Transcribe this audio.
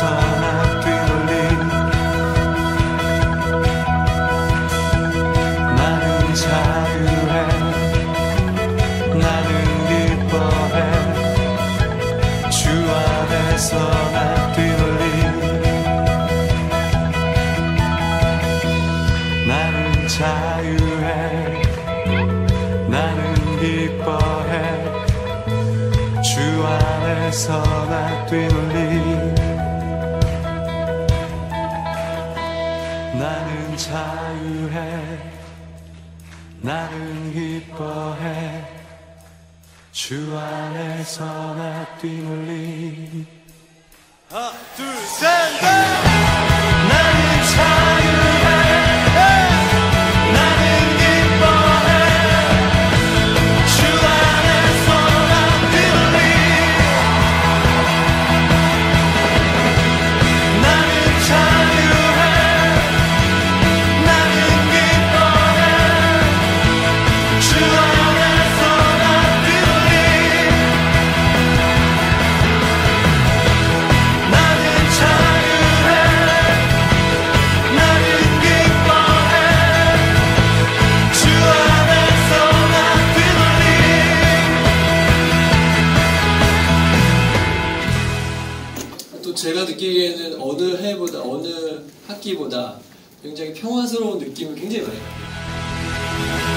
나 뛰놀리 나는 자유해 나는 기뻐해 주 안에서 나 뛰놀리 나는 자유해 나는 기뻐해 주 안에서 나 뛰놀리 나는 자유해 나는 기뻐해 주 안에서 나 뛰놀리 하나 둘 셋 나는 자유해 나는 기뻐해 주 안에서 나 뛰놀리 나는 자유해 나는 기뻐해 주 안에서 나 뛰놀리 나는 자유해 나는 기뻐해 주 안에서 나 뛰놀리 또 제가 느끼기에는 어느 해보다 어느 학기보다 굉장히 평화스러운 느낌을 굉장히 많이 받아요.